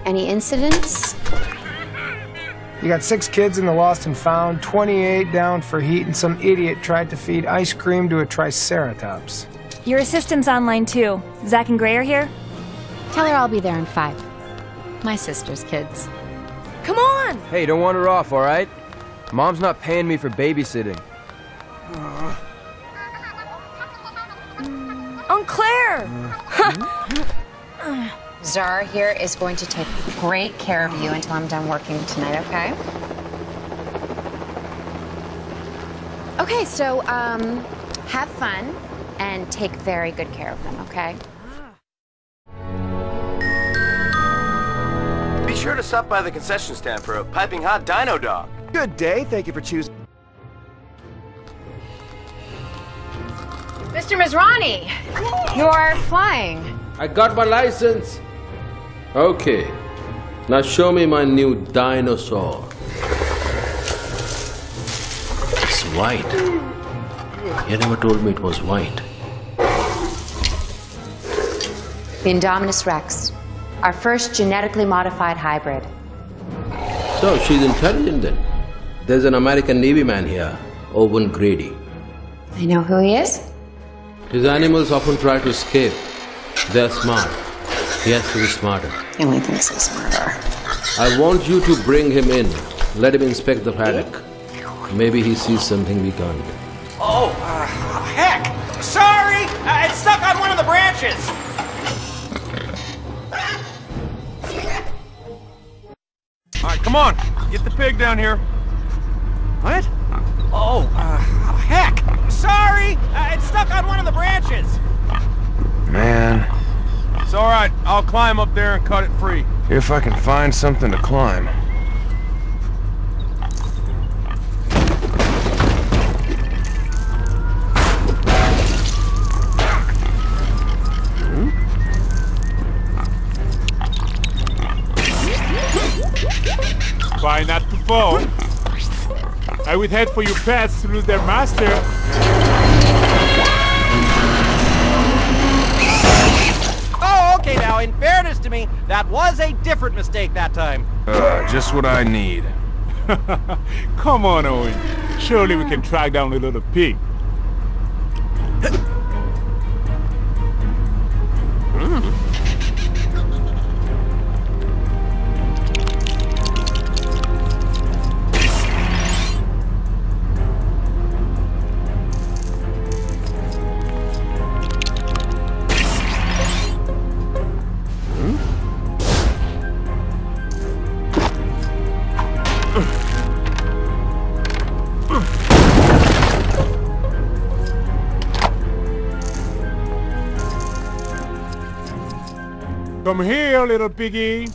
Any incidents? You got 6 kids in the lost and found, 28 down for heat, and some idiot tried to feed ice cream to a triceratops. Your assistant's online too. Zach and Gray are here? Tell her I'll be there in 5. My sister's kids. Come on! Hey, don't wander off, all right? Mom's not paying me for babysitting. Aunt Claire! Zara here is going to take great care of you until I'm done working tonight, okay? Okay, so, have fun and take very good care of them, okay? Be sure to stop by the concession stand for a piping hot dino dog. Good day, thank you for choosing. Mr. Mizrani, you are flying. I got my license. Okay, now show me my new dinosaur. It's white. You never told me it was white. The Indominus Rex, our first genetically modified hybrid. So she's intelligent then. There's an American Navy man here, Owen Grady. I know who he is. His animals often try to escape. They're smart. He has to be smarter. He only thinks he's smarter. I want you to bring him in. Let him inspect the paddock. Maybe he sees something we can't. Oh, heck! Sorry! It's stuck on one of the branches! Alright, come on! Get the pig down here. What? Oh, heck! Sorry! It's stuck on one of the branches! Man. It's alright, I'll climb up there and cut it free. If I can find something to climb. Try not to fall. I would hate for your pets to lose their master. Oh, okay, now, in fairness to me, that was a different mistake that time. Just what I need. Come on, Owen. Surely we can track down the little pig. Come here, little piggy.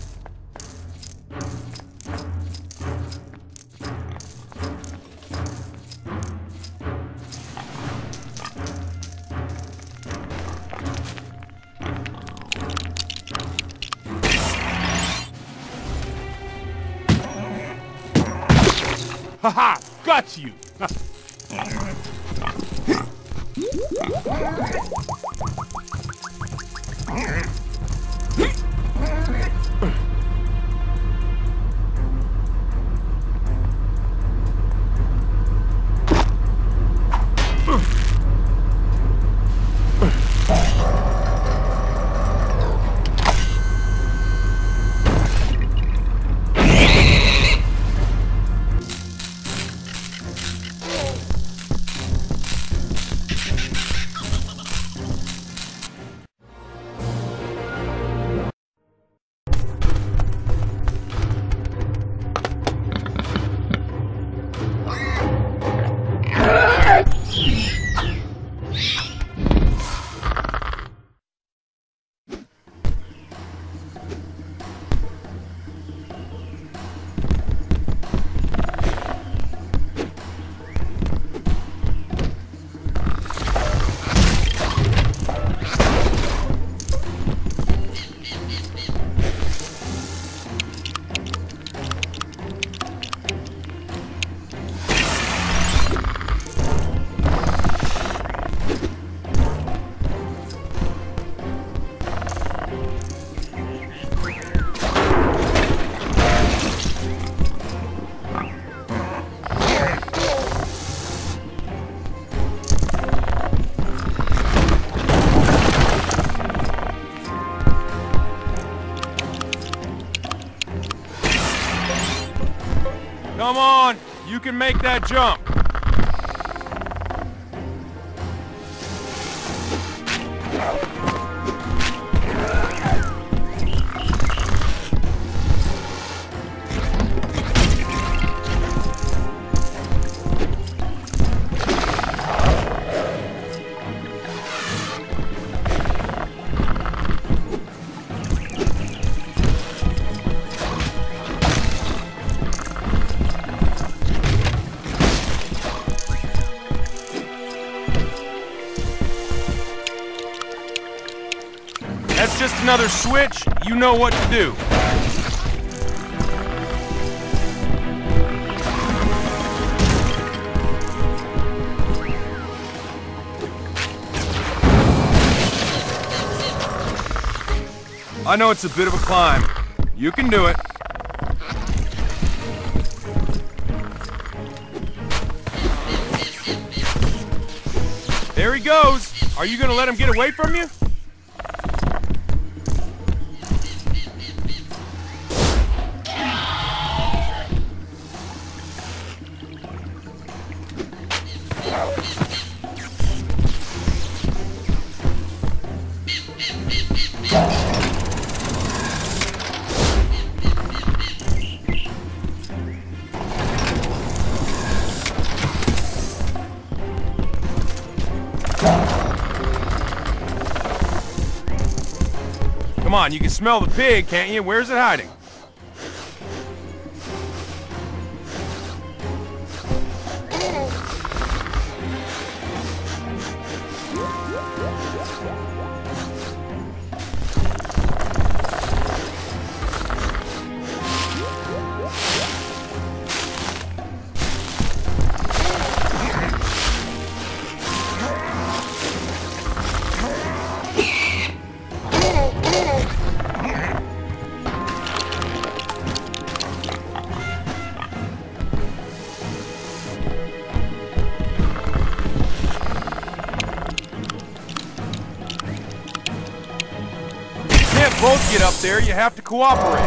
Haha, got you. Come on, you can make that jump. That's just another switch. You know what to do. I know it's a bit of a climb. You can do it. There he goes. Are you gonna let him get away from you? Come on, you can smell the pig, can't you? Where's it hiding? Both get up there, you have to cooperate.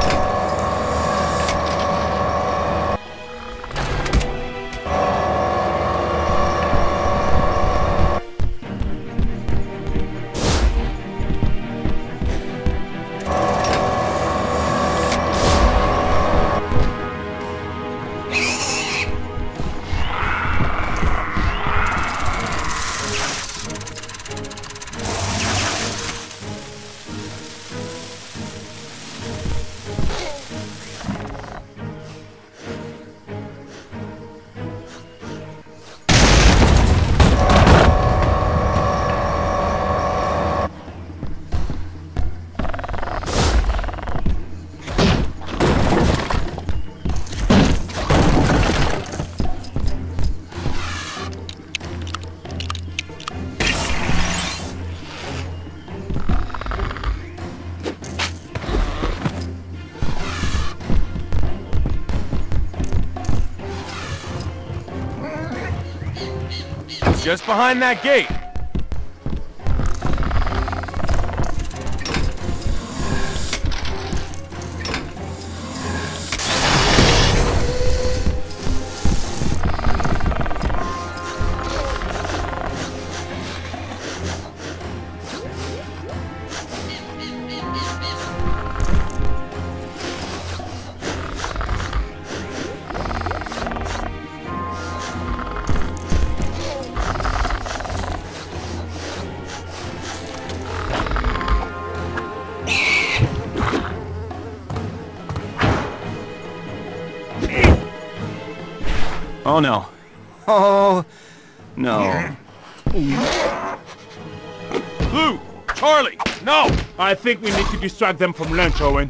Just behind that gate. Oh no. Oh no. Blue! Charlie! No! I think we need to distract them from lunch, Owen.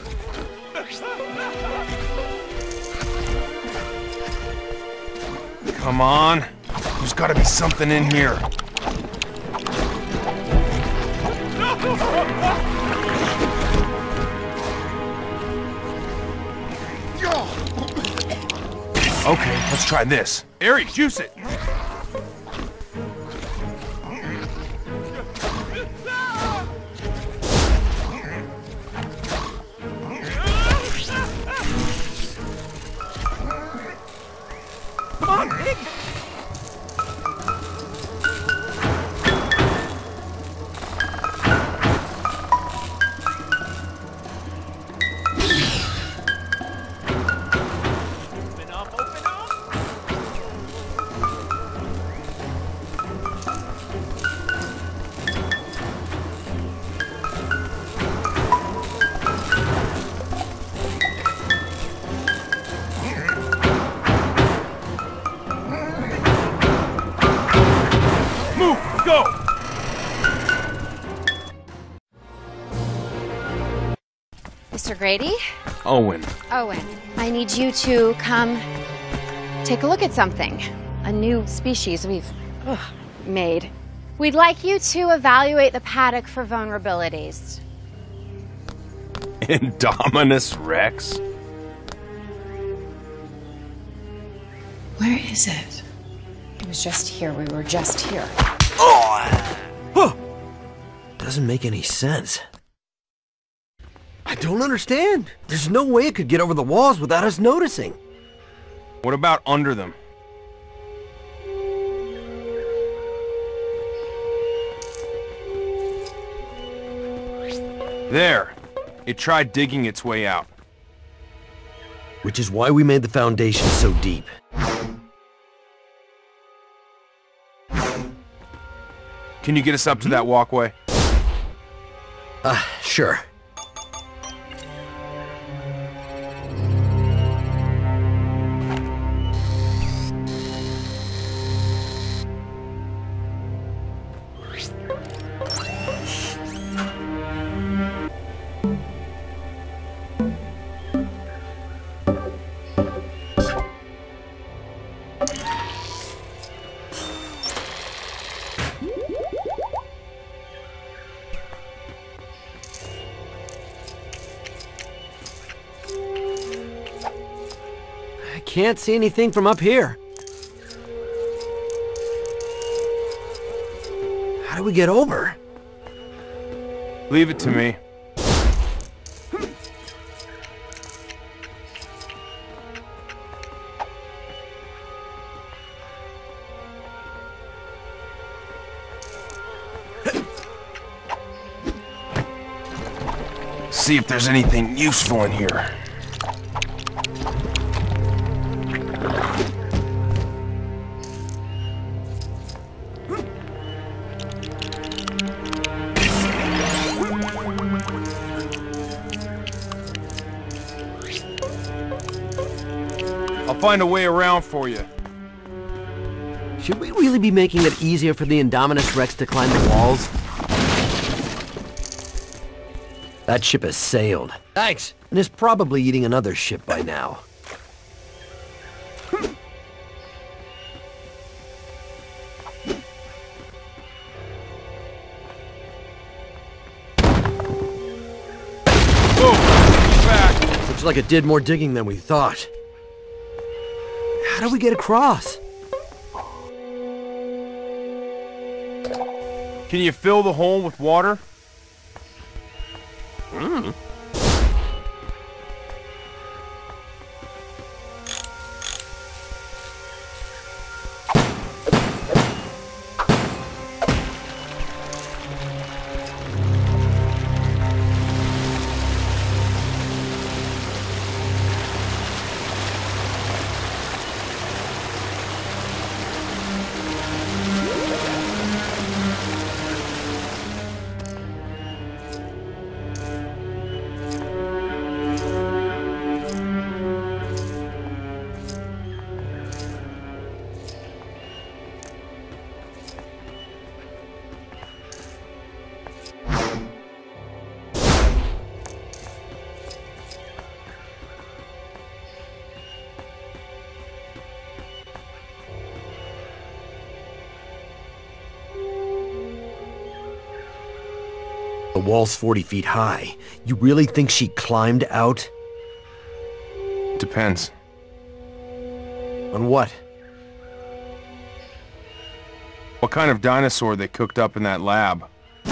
Come on. There's gotta be something in here. Okay, let's try this. Aries, juice it! Mr. Grady? Owen. Owen, I need you to come take a look at something. A new species we've made. We'd like you to evaluate the paddock for vulnerabilities. Indominus Rex? Where is it? It was just here. We were just here. Doesn't make any sense. I don't understand. There's no way it could get over the walls without us noticing. What about under them? There. It tried digging its way out. Which is why we made the foundation so deep. Can you get us up to that walkway? Sure. Can't see anything from up here. How do we get over? Leave it to me. See if there's anything useful in here. I'll find a way around for you. Should we really be making it easier for the Indominus Rex to climb the walls? That ship has sailed. Thanks. And is probably eating another ship by now. Whoa! Back! Looks like it did more digging than we thought. How do we get across? Can you fill the hole with water? The wall's 40 feet high. You really think she climbed out? Depends. On what? What kind of dinosaur they cooked up in that lab?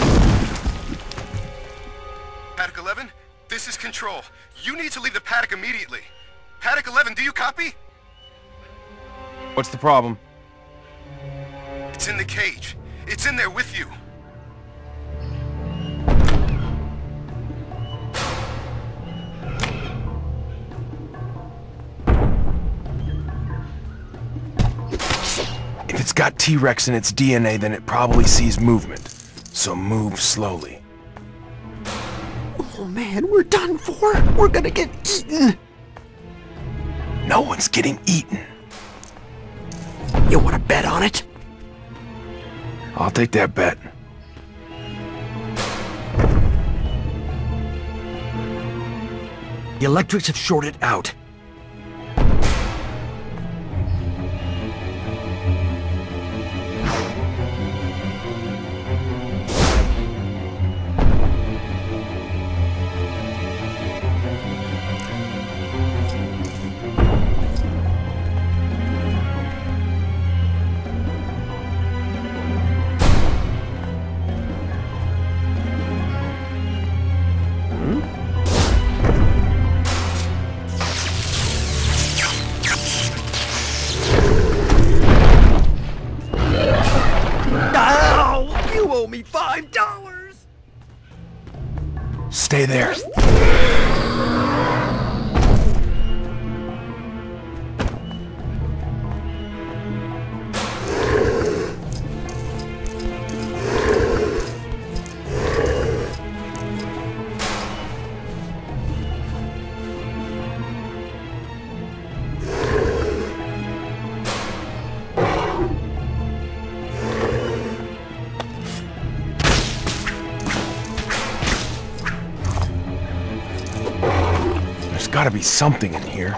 Paddock 11, this is Control. You need to leave the paddock immediately. Paddock 11, do you copy? What's the problem? It's in the cage. It's in there with you. If it's got T-Rex in its DNA, then it probably sees movement. So move slowly. Oh man, we're done for. We're gonna get eaten. No one's getting eaten. You wanna bet on it? I'll take that bet. The electrics have shorted out. Stay there. There's gotta be something in here.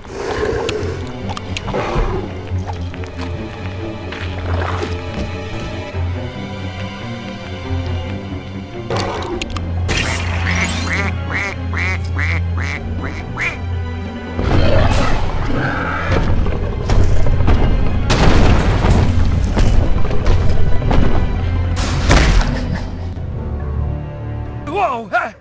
Whoa! Hey!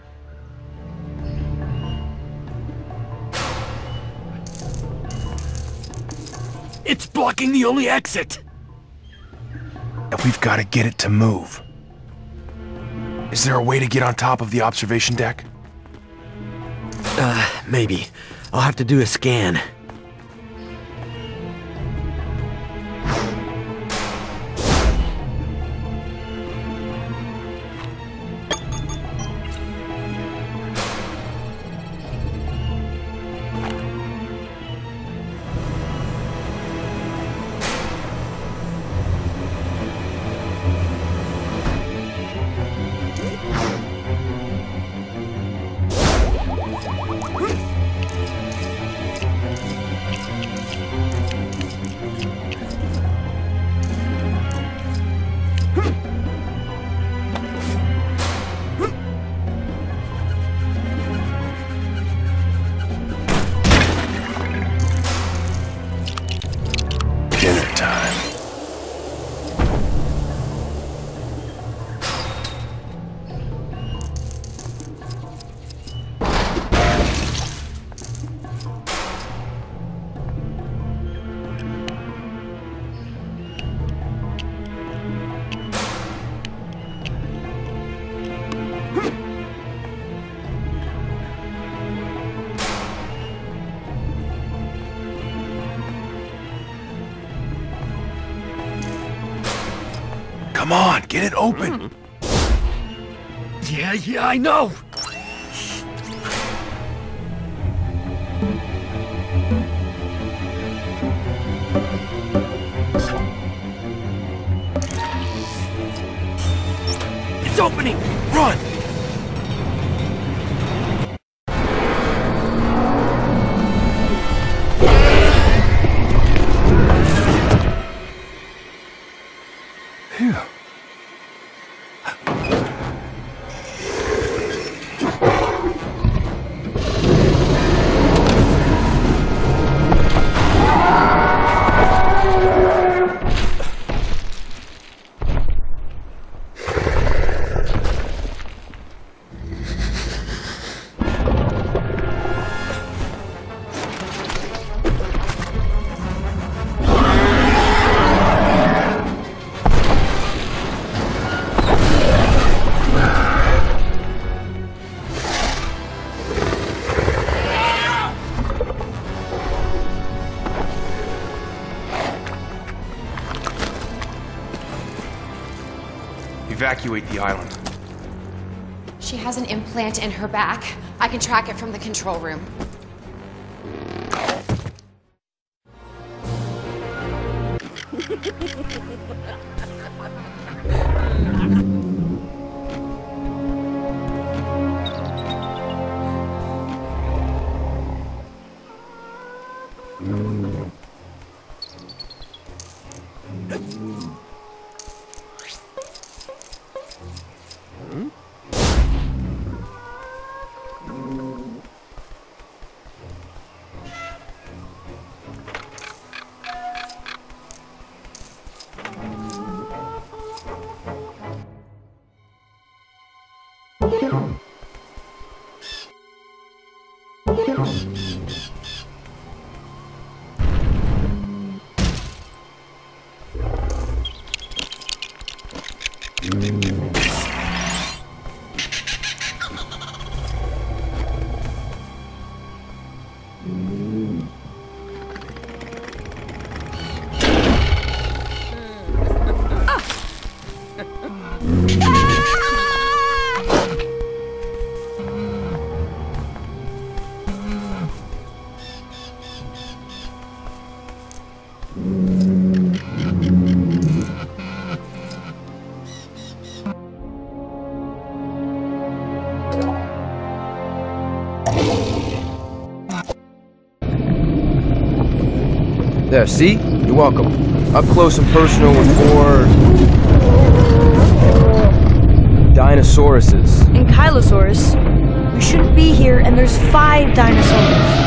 It's blocking the only exit! We've got to get it to move. Is there a way to get on top of the observation deck? Maybe. I'll have to do a scan. Dinner time. Come on, get it open. Yeah, I know! It's opening! Run! Phew. Evacuate the island. She has an implant in her back. I can track it from the control room. There, see? You're welcome. Up close and personal with 4... Dinosauruses. And Kylosaurus. We shouldn't be here, and there's 5 dinosaurs.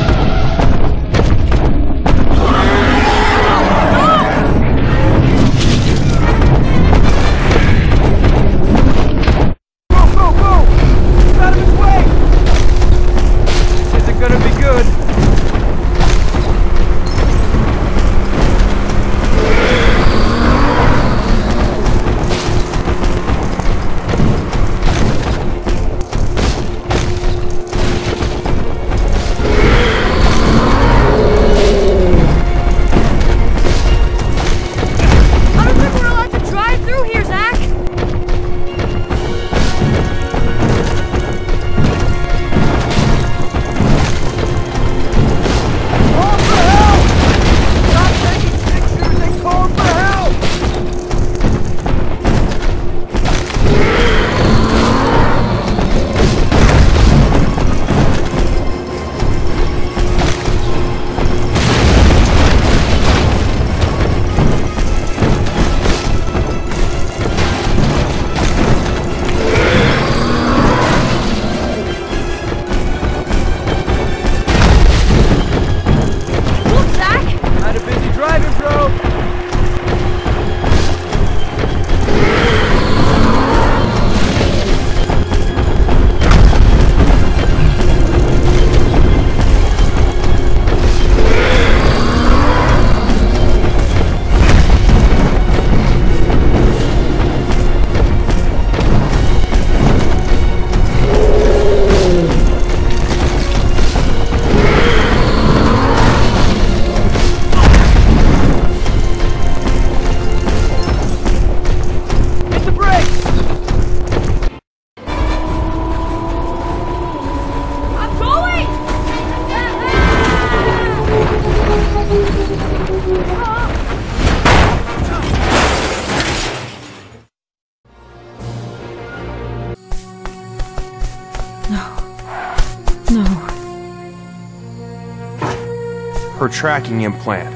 Her tracking implant.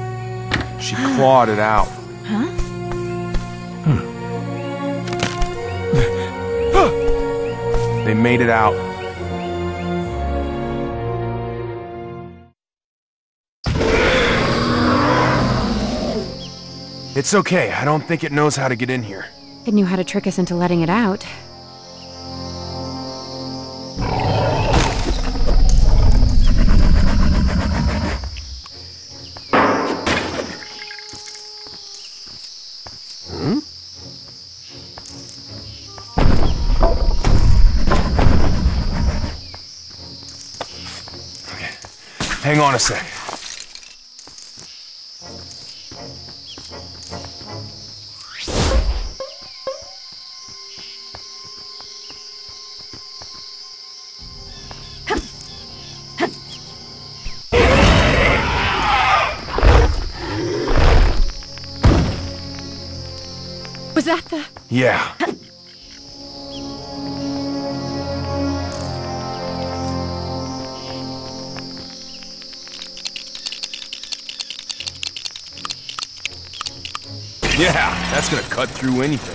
She clawed it out. Huh? They made it out. It's okay. I don't think it knows how to get in here. It knew how to trick us into letting it out. Hang on a sec. Was that the... Yeah. Yeah, that's gonna cut through anything.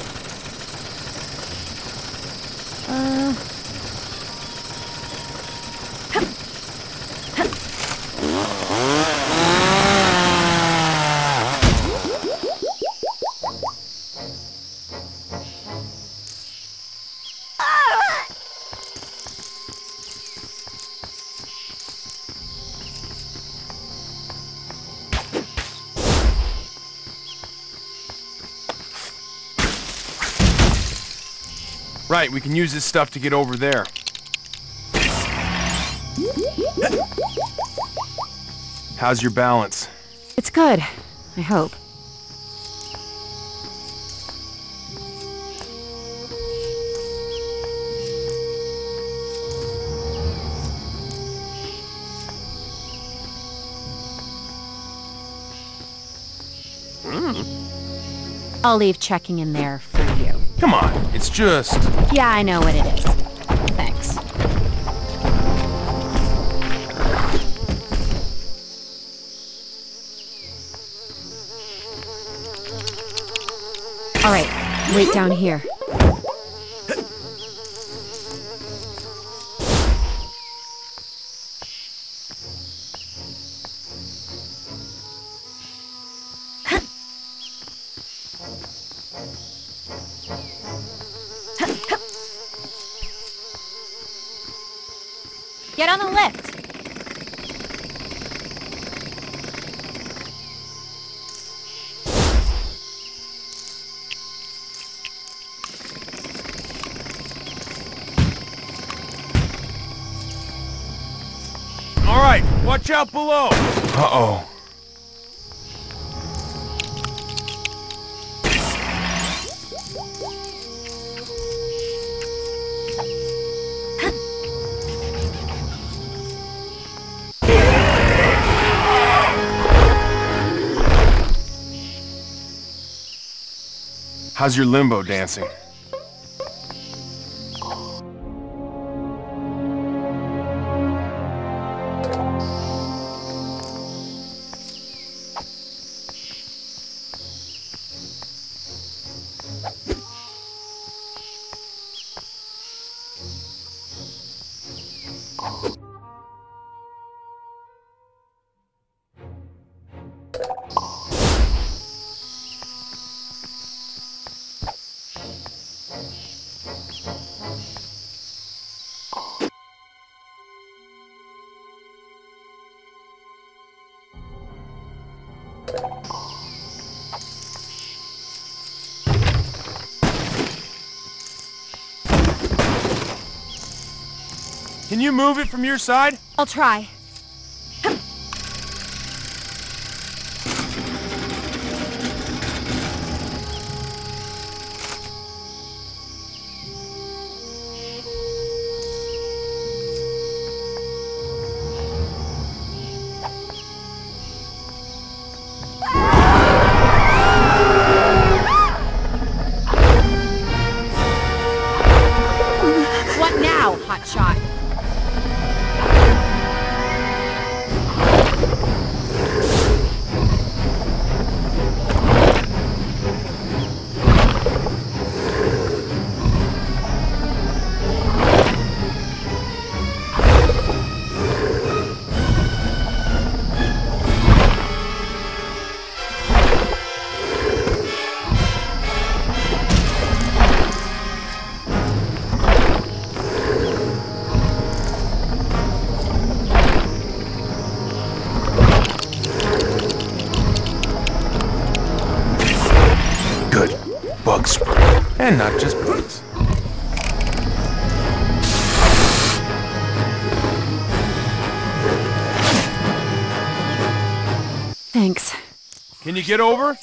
Right, we can use this stuff to get over there. How's your balance? It's good, I hope. I'll leave checking in there for you. Come on, it's just... Yeah, I know what it is. Thanks. Wait down here. Get on the lift. All right, watch out below. Uh-oh. How's your limbo dancing? Can you move it from your side? I'll try. What now, hotshot? Bug spray. And not just bugs. Thanks. Can you get over?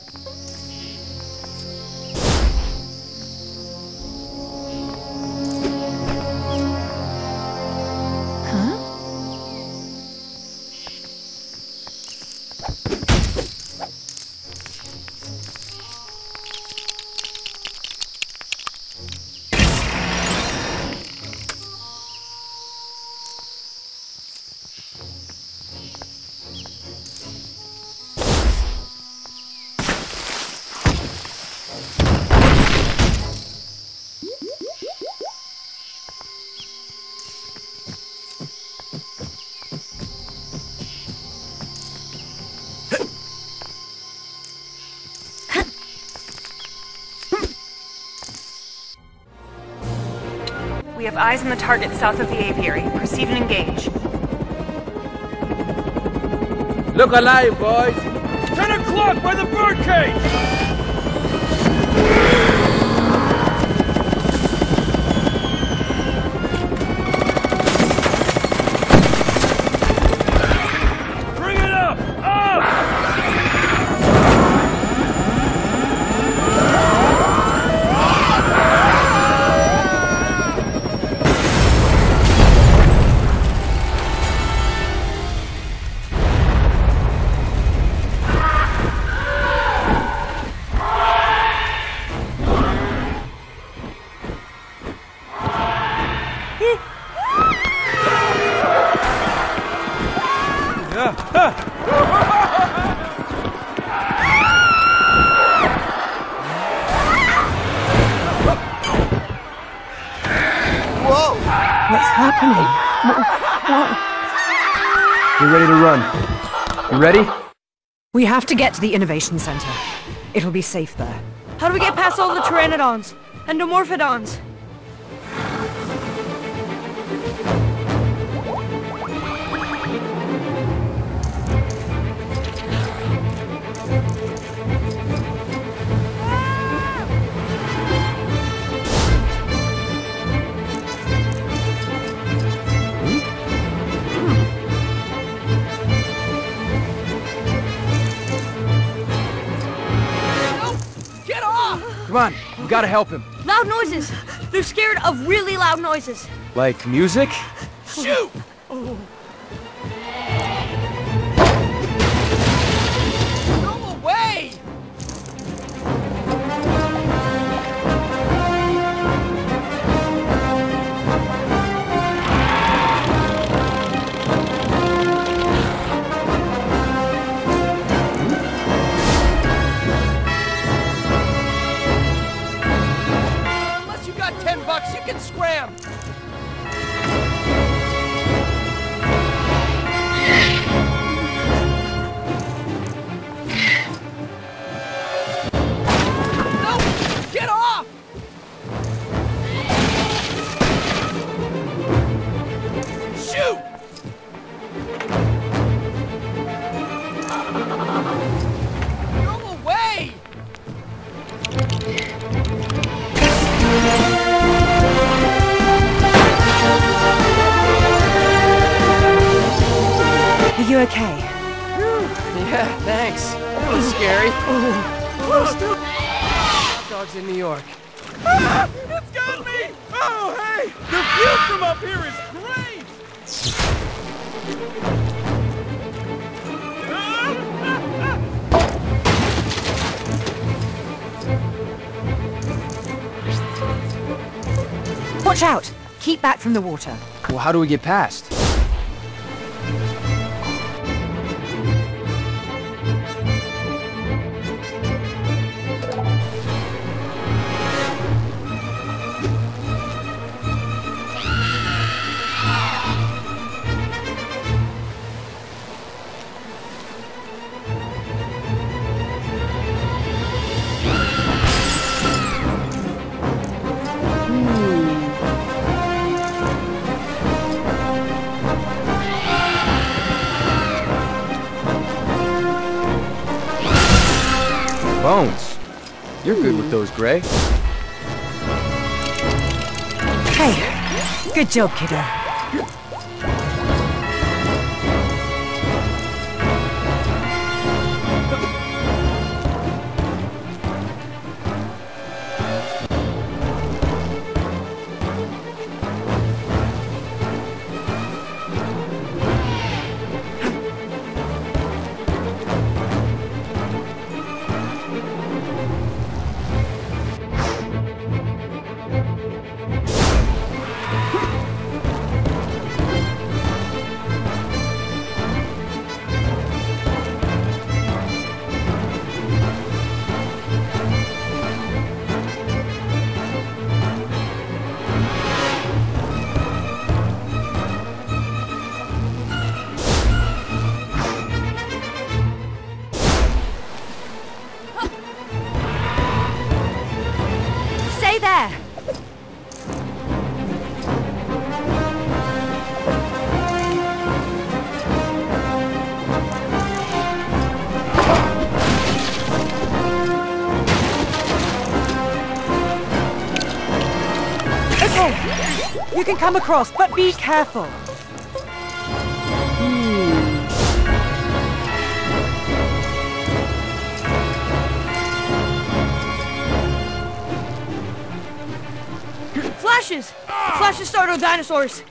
We have eyes on the target south of the aviary. Proceed and engage. Look alive, boys! 10 o'clock by the birdcage! What's happening? We're ready to run. You ready? We have to get to the Innovation Center. It'll be safe there. How do we get past all the Pteranodons? Endomorphodons? Come on, we gotta help him. Loud noises! They're scared of really loud noises. Like music? Shoot! Oh. Go away! Unless you got $10, you can scram! Get off! Shoot! Go away! Are you okay? Yeah, thanks. That was scary. Hot dogs in New York. Ah, it's got me! Oh, hey! The view from up here is great! Watch out! Keep back from the water. Well, how do we get past? Bones. You're good with those, Gray. Hey, good job, kiddo. Stay there! Okay, you can come across, but be careful. Flashes! Flashes startle dinosaurs!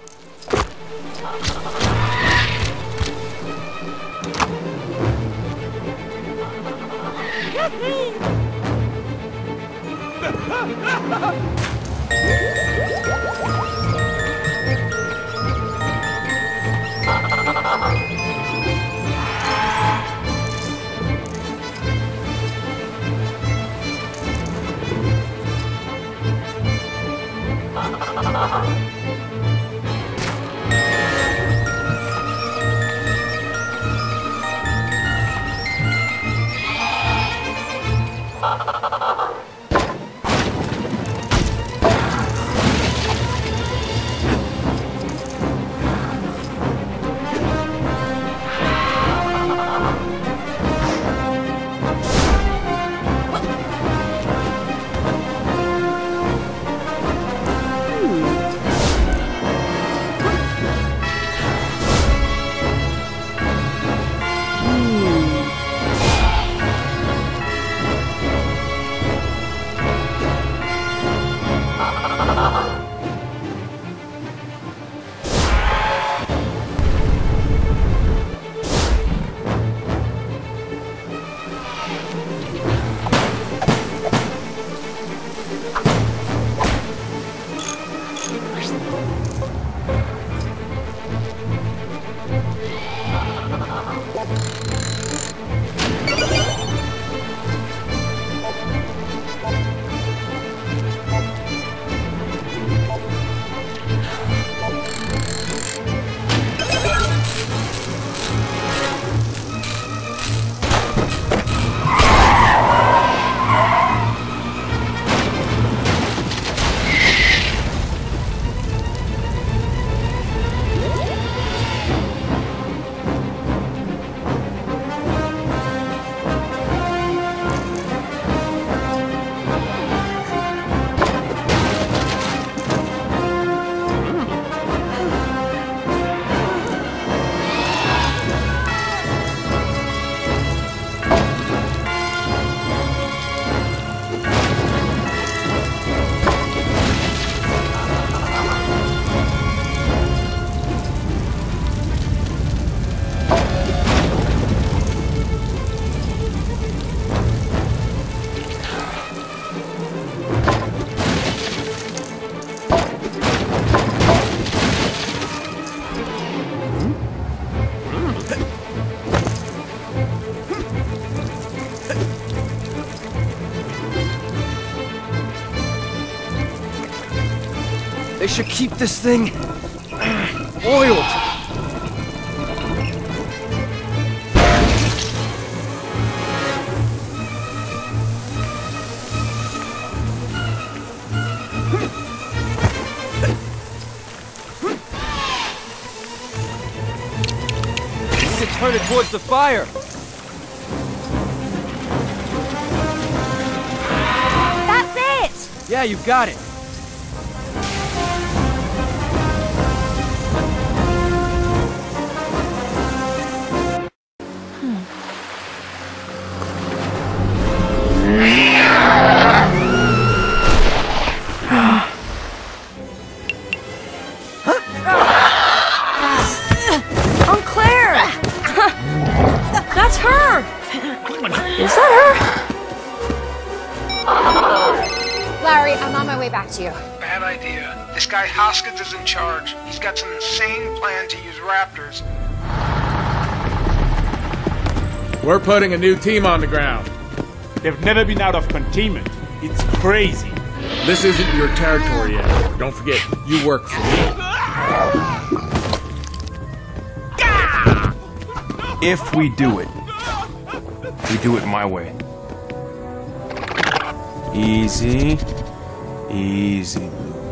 should keep this thing oiled. Turn it towards the fire. That's it! Yeah, you got it. Larry, I'm on my way back to you. Bad idea. This guy Hoskins is in charge. He's got some insane plan to use raptors. We're putting a new team on the ground. They've never been out of containment. It's crazy. This isn't your territory yet. Don't forget, you work for me. If we do it my way. Easy. Easy.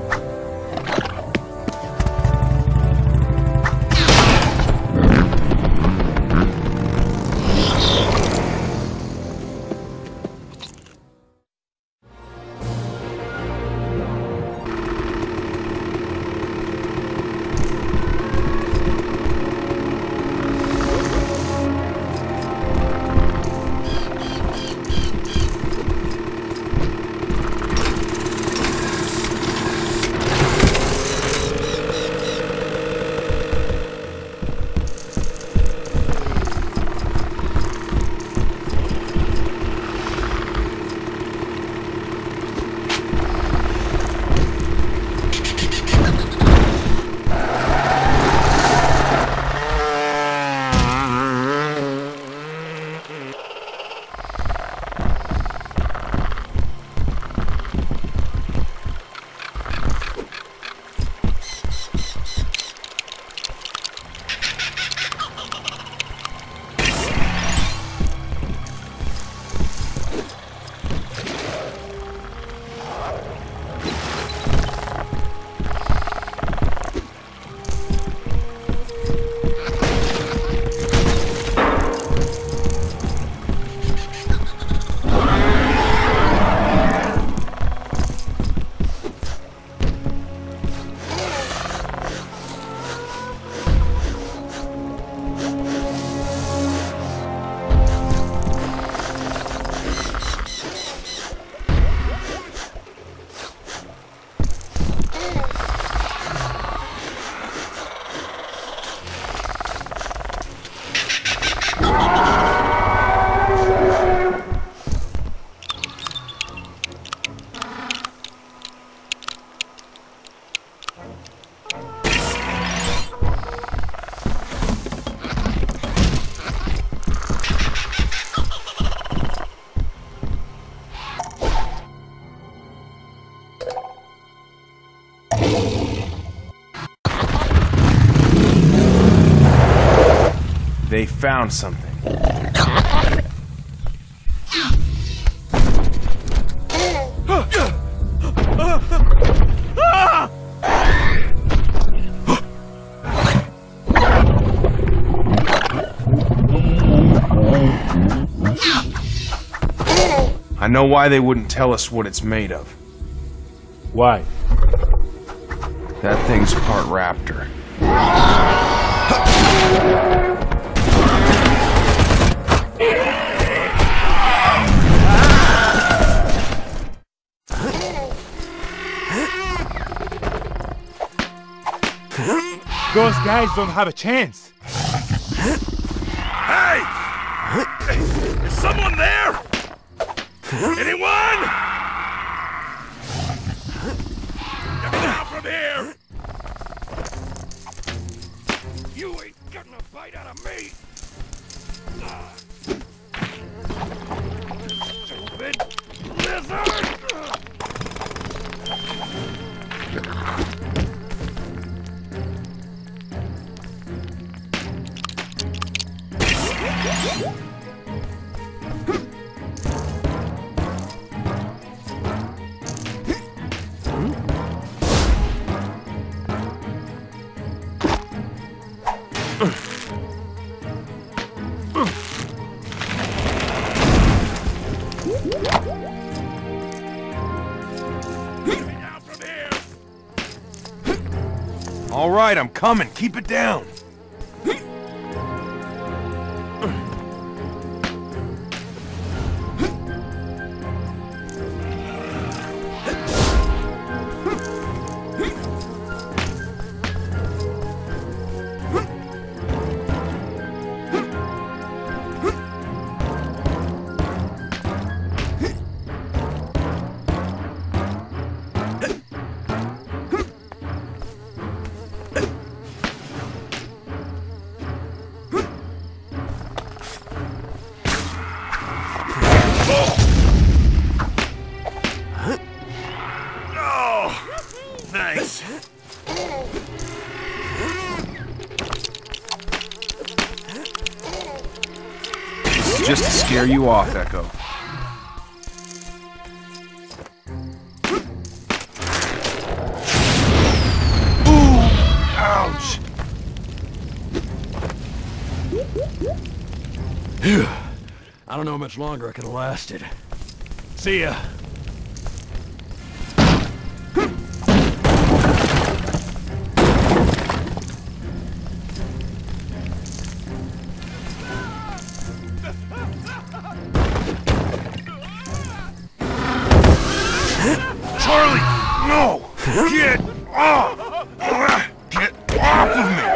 They found something. I know why they wouldn't tell us what it's made of. Why? That thing's part raptor. Those guys don't have a chance. Hey! Is someone there? Anyone? Get me out from here! You ain't getting a bite out of me! Stupid lizard! All right, I'm coming. Keep it down. Thanks. This is just to scare you off, Echo. Ooh! Ouch! Phew. I don't know how much longer I could have lasted. See ya. Charlie! No! Get off! Get off of me!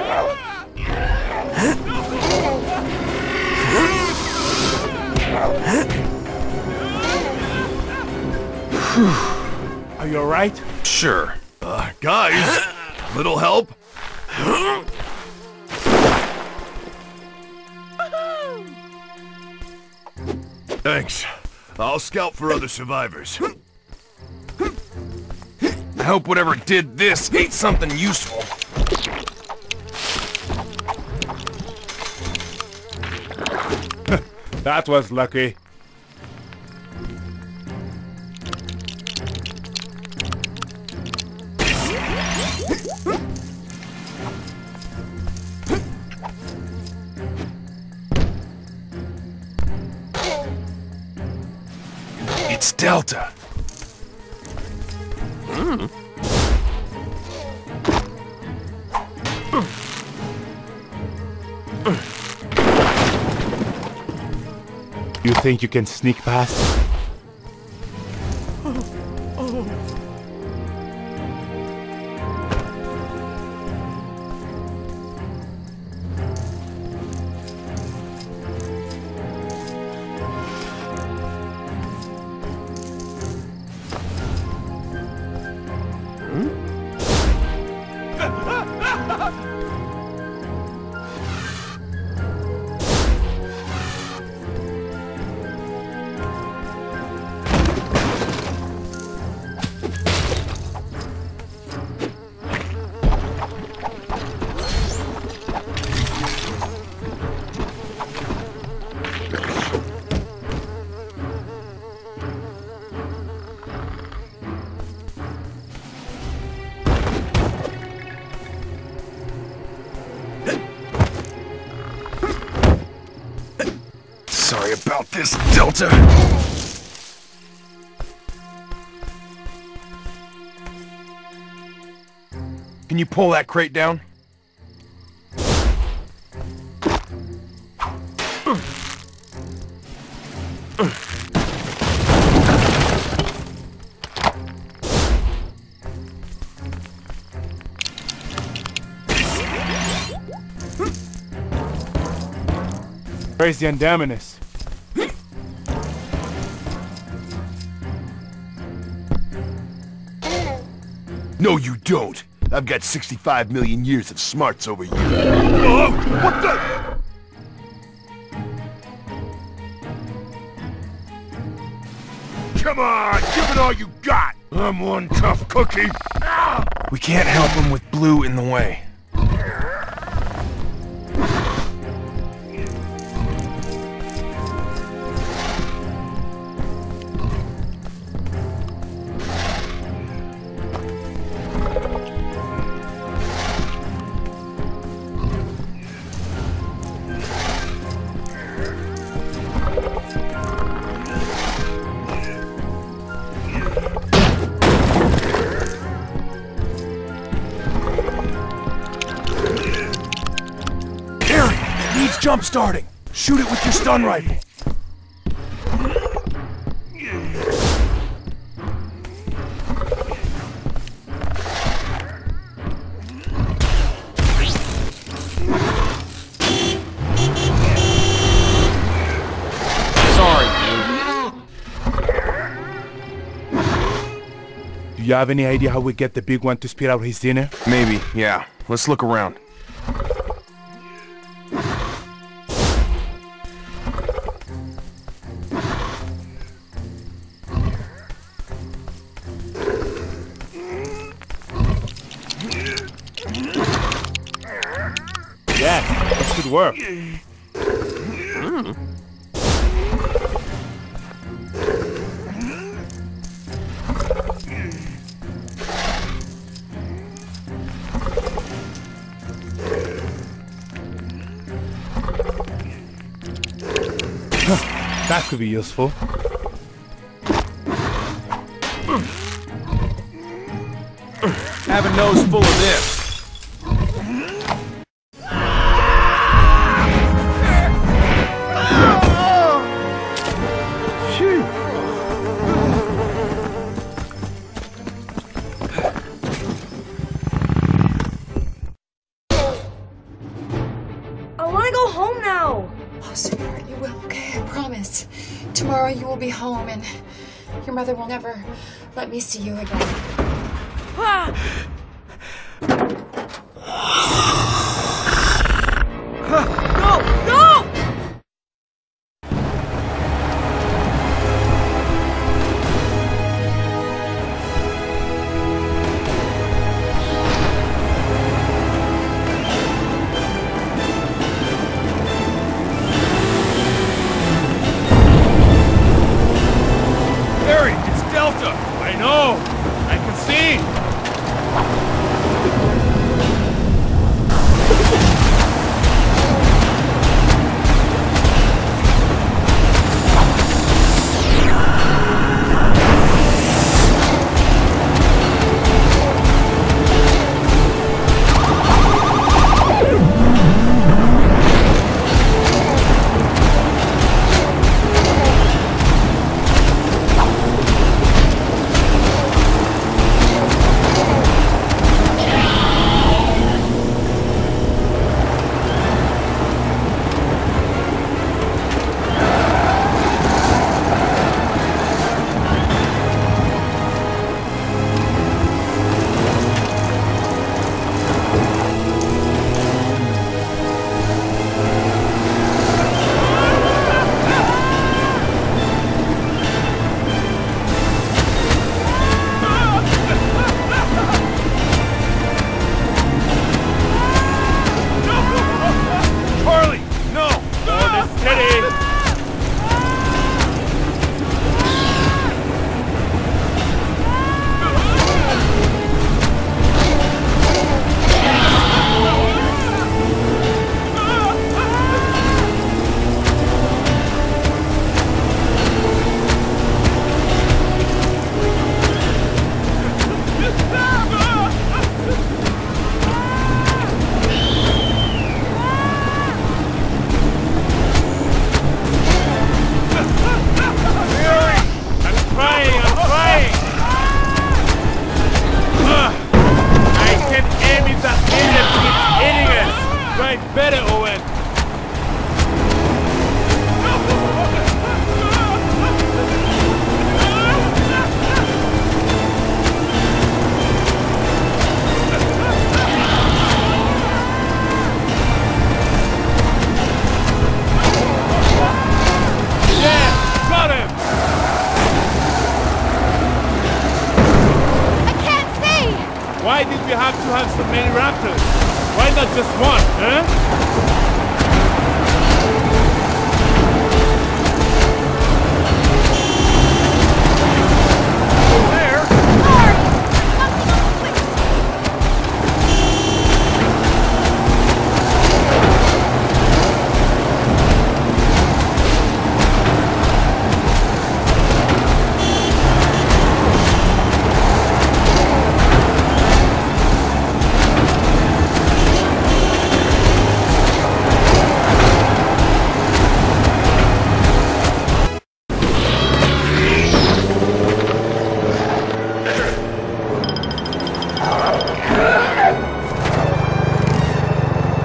Are you alright? Sure. Guys, little help? Thanks. I'll scout for other survivors. I hope whatever did this ate something useful. That was lucky. It's Delta. You think you can sneak past? Sorry about this, Delta. Can you pull that crate down? Where's the Andaminus? No, you don't. I've got 65 million years of smarts over you. Oh, what the? Come on, give it all you got! I'm one tough cookie! We can't help him with Blue in the way. jump-starting. Shoot it with your stun rifle. Sorry, dude. Do you have any idea how we get the big one to spit out his dinner? Maybe, yeah. Let's look around. Yeah, this could work. That could be useful. Have a nose full of this. I want to go home now. Oh, sweetheart, you will, okay? I promise. Tomorrow you will be home and your mother will never let me see you again. Go! Go! Barry, it's Delta! I know! I can see! Why did we have to have so many raptors? Why not just one, huh?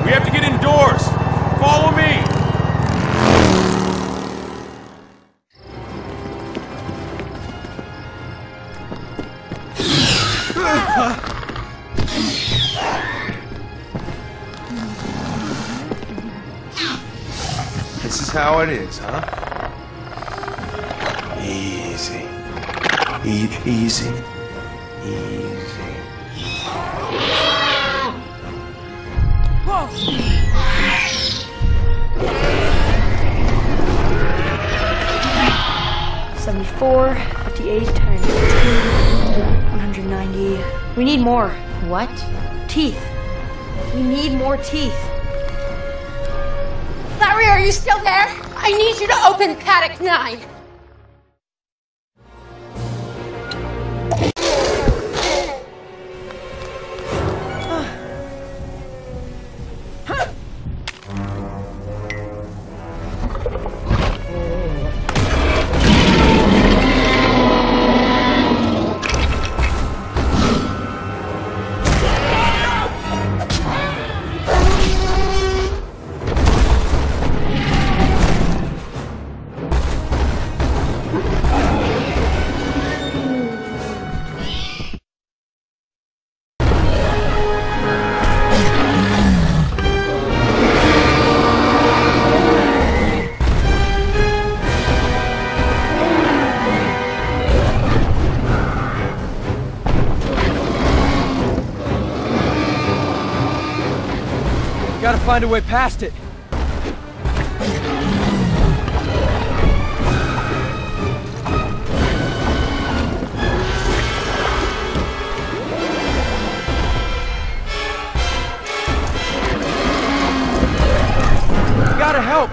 We have to get indoors. Follow me. This is how it is, huh? Easy. Easy. Easy. Whoa! 74, 58 times 2, 190. We need more. What? Teeth. We need more teeth. Larry, are you still there? I need you to open Paddock 9. Gotta find a way past it. Gotta help.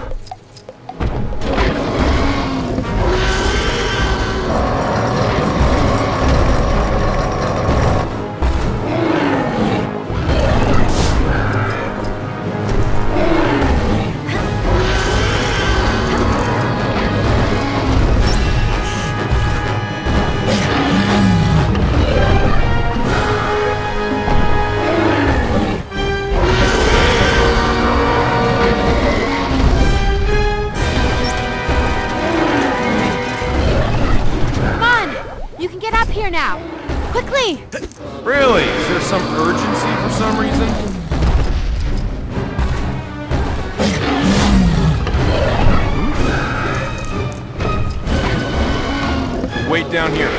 Now, quickly! Really? Is there some urgency for some reason? Wait down here.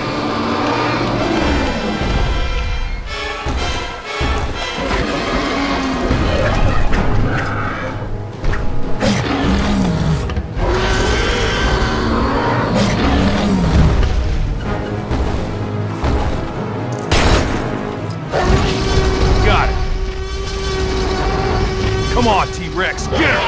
Come on, T-Rex, get her!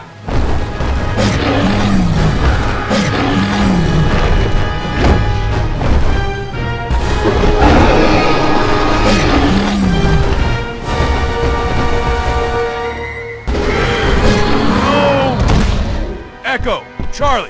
Oh! Echo, Charlie.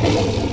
it.